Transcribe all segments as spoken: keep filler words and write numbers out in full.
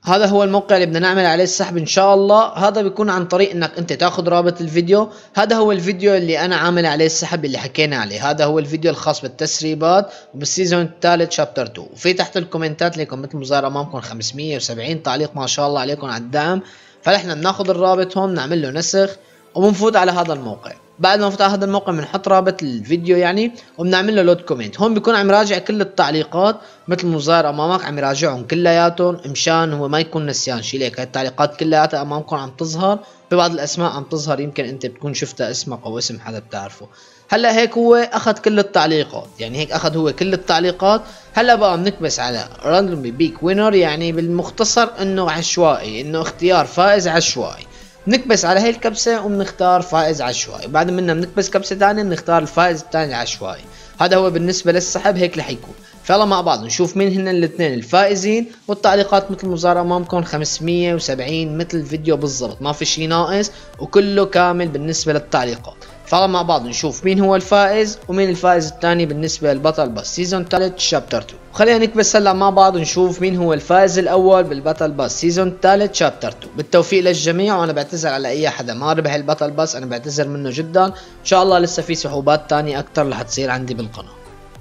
هذا هو الموقع اللي بدنا نعمل عليه السحب ان شاء الله. هذا بيكون عن طريق انك انت تاخذ رابط الفيديو. هذا هو الفيديو اللي انا عامل عليه السحب اللي حكينا عليه. هذا هو الفيديو الخاص بالتسريبات وبالسيزون الثالث شابتر اثنين. وفي تحت الكومنتات لكم مثل ما ظاهر امامكم خمسمية وسبعين تعليق، ما شاء الله عليكم على الدعم. فنحن بناخذ الرابط هون بنعمل له نسخ وبنفوت على هذا الموقع. بعد ما نفوت على هذا الموقع بنحط رابط الفيديو يعني وبنعمل له لود كومنت. هون بيكون عم يراجع كل التعليقات مثل ما ظاهر امامك، عم يراجعهم كلياتهم مشان هو ما يكون نسيان شيء. ليك هاي التعليقات كلياتها امامكم عم تظهر، في بعض الاسماء عم تظهر يمكن انت بتكون شفتها اسمك او اسم حدا بتعرفه. هلا هيك هو اخذ كل التعليقات، يعني هيك اخذ هو كل التعليقات. هلا بقى بنكبس على راندوملي بيك وينر، يعني بالمختصر انه عشوائي، انه اختيار فائز عشوائي. بنكبس على هي الكبسة وبنختار فائز عشوائي، بعد منها بنكبس كبسة ثانية بنختار الفائز الثاني العشوائي. هذا هو بالنسبة للسحب هيك رح يكون. فيلا مع بعض نشوف مين هن الاثنين الفائزين. والتعليقات مثل ما ظهر امامكم خمسمية وسبعين مثل الفيديو بالضبط، ما في شيء ناقص وكله كامل بالنسبة للتعليقات. فيلا مع بعض نشوف مين هو الفائز ومين الفائز الثاني بالنسبة للبطل باس سيزون ثلاثة شابتر اثنين. خلينا نكبس هلا مع بعض ونشوف مين هو الفائز الاول بالبطل باس سيزون ثلاثة شابتر اثنين. بالتوفيق للجميع، وانا بعتذر على اي حدا ما ربح البطل باس، انا بعتذر منه جدا. ان شاء الله لسه في سحوبات ثانيه اكثر رح تصير عندي بالقناه.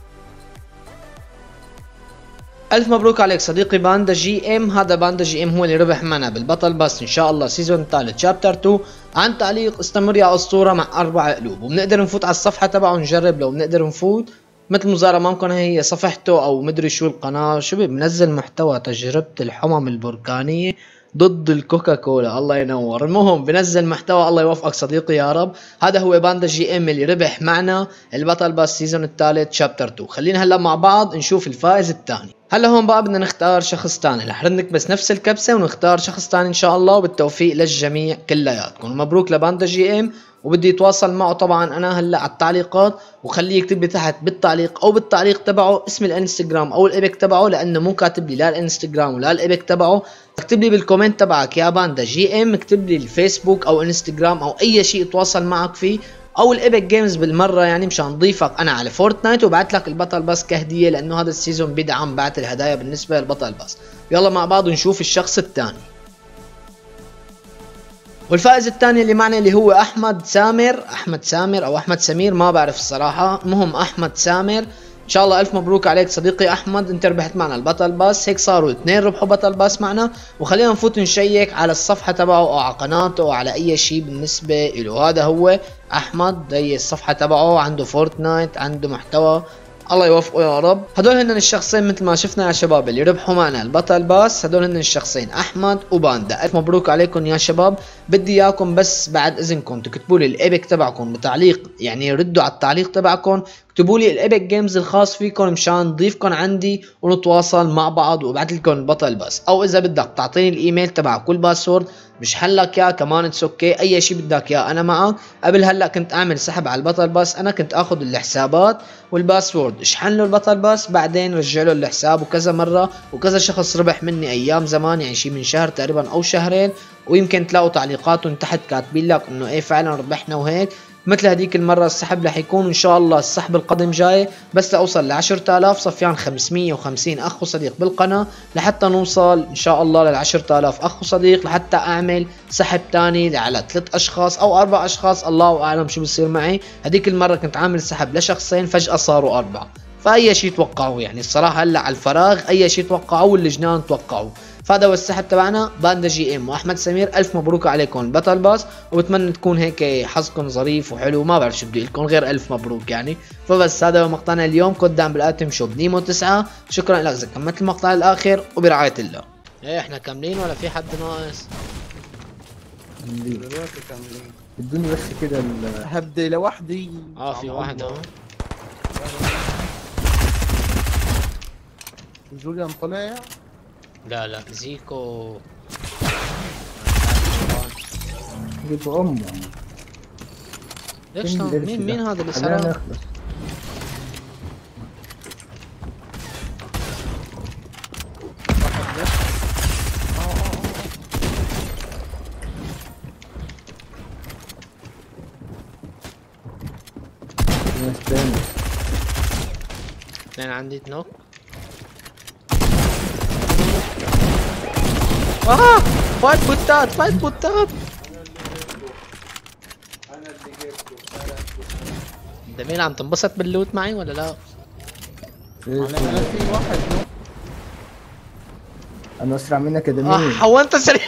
الف مبروك عليك صديقي باندا جي ام. هذا باندا جي ام هو اللي ربح معنا بالبطل باس ان شاء الله سيزون ثالث شابتر اثنين. عن تعليق استمر يا اسطوره مع اربع قلوب. وبنقدر نفوت على الصفحه تبعه نجرب لو بنقدر نفوت. مثل ما ظهر امامكم هي صفحته او مدري شو القناه، شو بنزل محتوى تجربه الحمم البركانيه ضد الكوكا كولا. الله ينور. المهم بنزل محتوى، الله يوفقك صديقي يا رب. هذا هو باندا جي ام اللي ربح معنا البطل باس سيزون الثالث شابتر اثنين. خلينا هلا مع بعض نشوف الفائز الثاني. هلا هون بقى بدنا نختار شخص ثاني، رح نكبس نفس الكبسه ونختار شخص ثاني ان شاء الله. وبالتوفيق للجميع كلياتكم. مبروك لباندا جي ام. وبدي يتواصل معه طبعا انا هلا على التعليقات، وخليه يكتب لي تحت بالتعليق او بالتعليق تبعه اسم الانستغرام او الايبك تبعه، لانه مو كاتب لي لا الانستغرام ولا الايبك تبعه. اكتب لي بالكومنت تبعك يا باندا جي ام، اكتب لي الفيسبوك او انستغرام او اي شيء اتواصل معك فيه، او الايبك جيمز بالمره يعني مشان نضيفك انا على فورتنايت وبعت لك البطل باس كهديه، لانه هذا السيزون بدعم بعت الهدايا بالنسبه للبطل باس. يلا مع بعض نشوف الشخص الثاني. والفائز الثاني اللي معنا اللي هو احمد سامر، احمد سامر او احمد سمير ما بعرف الصراحه، المهم احمد سامر. ان شاء الله الف مبروك عليك صديقي احمد، انت ربحت معنا البطل باس. هيك صاروا اثنين ربحوا بطل باس معنا. وخلينا نفوت نشيك على الصفحه تبعه او على قناته او على اي شيء بالنسبه له. هذا هو احمد، هي الصفحه تبعه، عنده فورتنايت، عنده محتوى، الله يوفقه يا رب. هدول هن الشخصين مثل ما شفنا يا شباب اللي ربحوا معنا البطل باس، هدول هن الشخصين احمد وباندا. الف مبروك عليكم يا شباب. بدي اياكم بس بعد اذنكم تكتبوا لي الايبك تبعكم بتعليق، يعني ردوا على التعليق تبعكم، اكتبوا لي الايبك جيمز الخاص فيكم مشان نضيفكم عندي ونتواصل مع بعض وابعث لكم البطل باس. او اذا بدك تعطيني الايميل تبعك والباسورد مش حلك يا كمان اتس اوكي، اي شيء بدك اياه انا معك. قبل هلا كنت اعمل سحب على البطل باس، انا كنت اخذ الحسابات والباسورد اشحن له البطل باس بعدين رجع له الحساب، وكذا مره وكذا شخص ربح مني ايام زمان، يعني شيء من شهر تقريبا او شهرين، ويمكن تلاقوا تعليقاتهم تحت كاتبين لك انه ايه فعلا ربحنا وهيك. مثل هذيك المره السحب رح يكون ان شاء الله السحب القادم جاي، بس لاوصل ل عشرة آلاف صفيان خمسمية وخمسين اخ وصديق بالقناه، لحتى نوصل ان شاء الله لل عشرة آلاف اخ وصديق، لحتى اعمل سحب ثاني على ثلاث اشخاص او اربع اشخاص، الله اعلم شو بصير معي. هذيك المره كنت عامل سحب لشخصين فجاه صاروا اربعه، فاي شيء توقعوا يعني الصراحه هلا على الفراغ اي شيء توقعوا واللجنان توقعوا. فهذا هو السحب تبعنا باندا جي ام واحمد سمير. الف مبروك عليكم البطل باس، وبتمنى تكون هيك حظكم ظريف وحلو، ما بعرف شو بدي لكم غير الف مبروك يعني. فبس هذا هو مقطعنا اليوم، كود دعم بالاتم شوب نيمو تسعة. شكرا لك اذا كملت المقطع الاخر وبرعايه الله. ايه احنا كاملين ولا في حد ناقص؟ كاملين كاملين. ادوني بس كده هبدأ لوحدي. اه في واحد اهو. جوليان طلع. لا لا زيكو جيت امه. ليش مين مين هذا اللي سرق؟ اثنين عندي نوك. اه فايت بوتات فايت بوتات. انت مين عم تنبسط باللوت معي ولا لا؟ انا أنا في واحد نو. انا اسرع منك يا اه دمير. هو انت سريع.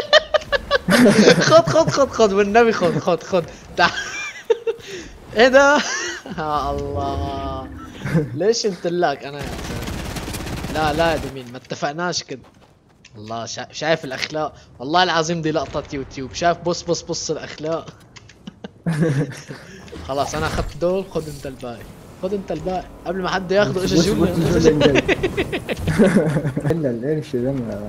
خد خد خد خد والنبي خد خد خد تعال. ايه ده؟ يا الله ليش قلت لك انا يا زلمة؟ لا لا يا دمين ما اتفقناش كده. الله شا... شايف الاخلاق والله العظيم دي لقطة يوتيوب. شايف بص بص بص الاخلاق. خلاص انا اخذت دول. خد انت الباقي. خد انت الباقي قبل ما حد ياخذه. ايش الجوليان الا القرش ده ما-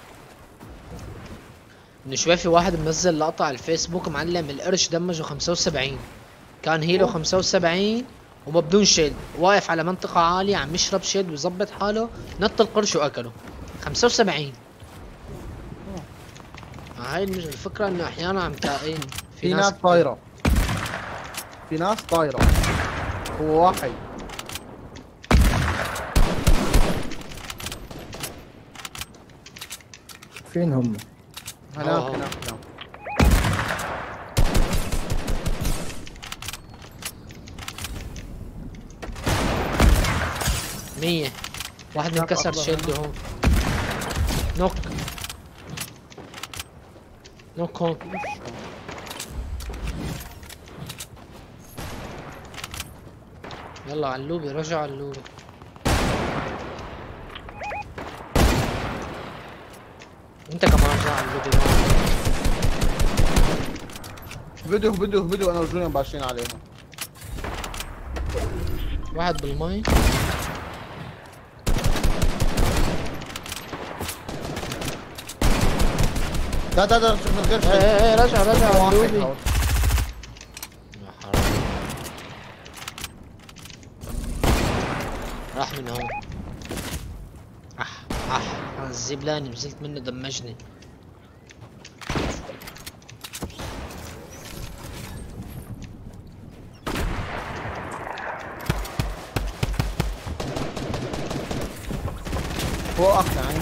من شوي في واحد منزل لقطة على الفيسبوك معلم القرش دمجه خمسة وسبعين. كان هيلو خمسة وسبعين وما بدون شيلد واقف على منطقة عالية عم يشرب شيلد ويظبط حاله. نط القرش واكله. خمسة وسبعين. هاي المج- الفكرة انه احيانا عم تلاقين في ناس طايرة. في ناس طايرة. هو واحد. فين هم؟ هناك آه. هناك هناك. مية. واحد نوك انكسر أفضل شيلد هنا. هون. نوك نوك هون. يلا علوبي رجع علوبي. انت كمان رجع علوبي. بدو بدو بدو انا وجوليان باشين عليهم. واحد بالمي. لا لا لا شوف القرش. ايه ايه ايه رجع رجع واحد علوبي. هون. يا حرام. راح من هون. اح اح انا الزبلاني نزلت منه دمجني. فوقك يعني.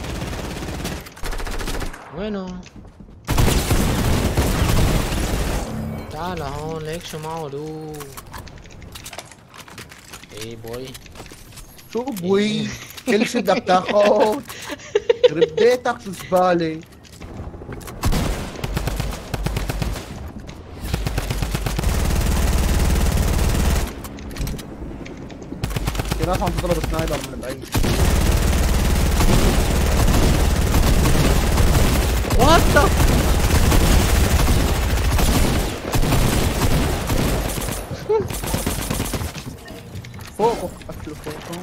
وينه؟ تعال هون ليك شو معه لو. ايه بوي. شو بوي؟ كل شي بدك تاخذ. يخرب بيتك شو زبالة. في ناس عم تضرب سنايبر من بعيد. وات ذا فوقك اكله فوقك.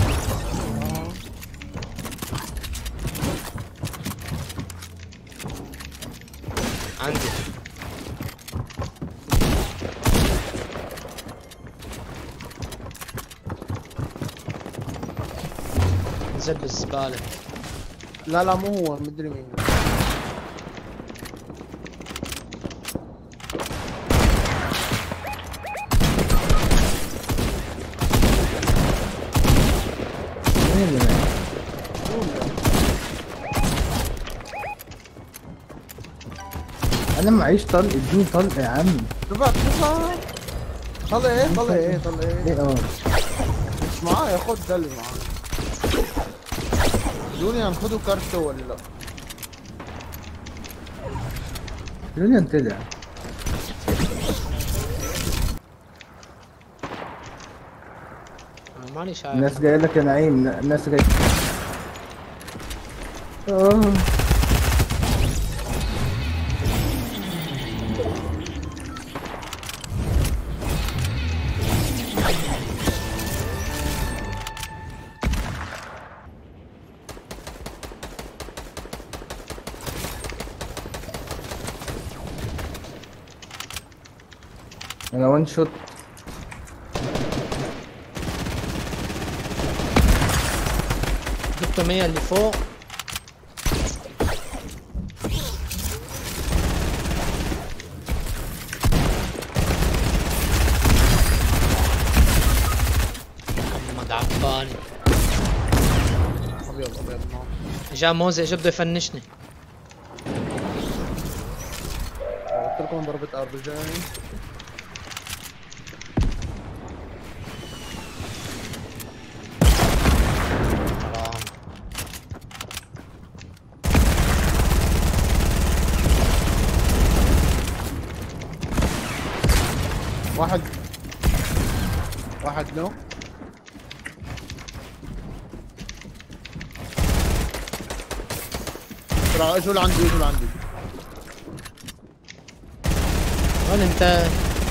عندي. نزل بالزبالة. لا لا مو هو مدري مين. مين اللي معي؟ انا معيش طلق. اديني طلق يا عم. شوفك شوفك. طلع ايه طلع ايه طلع ايه. ايه اه مش معايا. خد ده اللي معايا. جوليان خدوا كارته ولا لا؟ جوليان طلع. انا ماني شايف. الناس جايه لك يا نعيم. الناس جايه. اه انا وان شوت. جبت مية اللي فوق. محمد عباني. ابيض ابيض نار. جا موزة اجى بده يفنشني. عفوا ضربت ار بي جي. واحد واحد نو. بسرعة اجوا لعندي اجوا لعندي. وين انت؟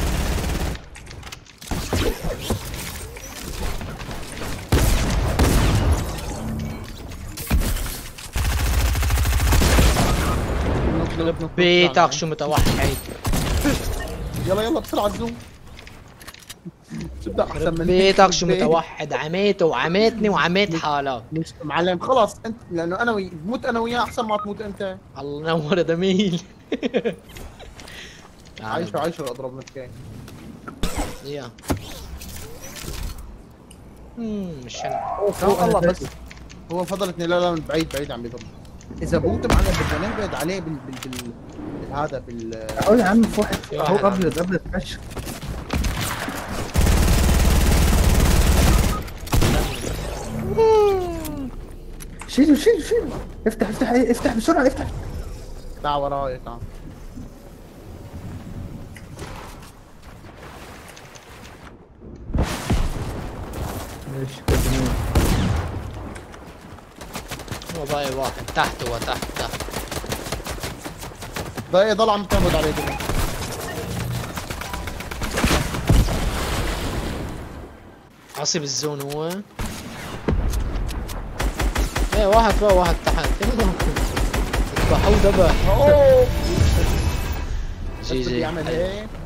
بيتك شو متوحد. يلا يلا بسرعة الزوم. تبدا احسن من بيتك شو متوحد. عميته وعميتني وعميت حالك. مش معلم خلاص انت لانه انا وي... بموت انا وياه احسن ما تموت انت. الله ينور يا جميل. عايشه عايشه اضرب مسكين. يا امم مش انا. اوه الله بس هو فضلتني. لا لا من بعيد بعيد عم يضرب. اذا بوت معلم بدنا نبعد عليه بال بال بال, بال... هذا بال اهو يا عم في واحد اهو ابيض ابيض فشخ. شيلوا شيلوا شيلوا. افتح افتح افتح بسرعة افتح. تعال وراي تعال. ماشي كده. هو ضايع واحد تحت. هو تحت تحت. ضايع ضل عم تعمد عليه دلوقتي. عصي بالزون هو. ايه واحد فوق واحد تحت. اذبحوه ذبح. اوه جي جي. يعمل هيك.